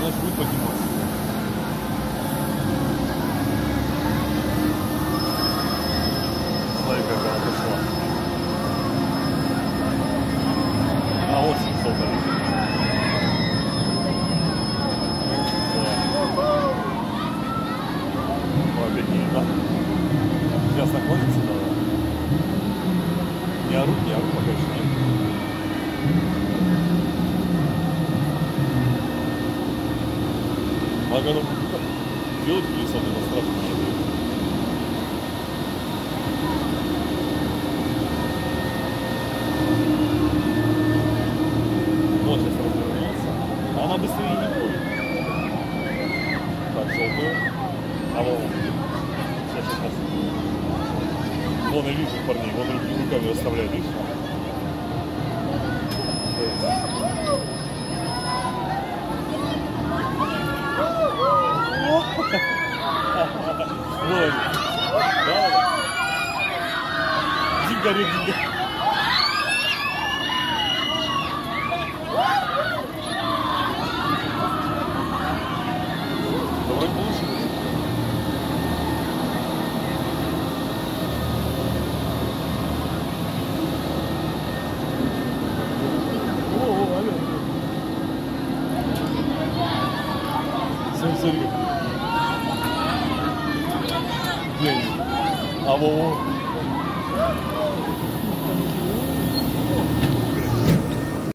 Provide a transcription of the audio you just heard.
значит будет подниматься. Смотри, как она пошла. А вот 700 лежит. Да. Сейчас находится, да. Не орут, пока еще нет. А когда делать колесо, это страшно не делать. Вот сейчас развернется, а она быстрее не будет. Так, желтую. А вон. Сейчас. Вон и вижу парней, вон руками расставляют, видишь? Вот. Да. Динго, динго. Давай получилось. Смотри. А во-во.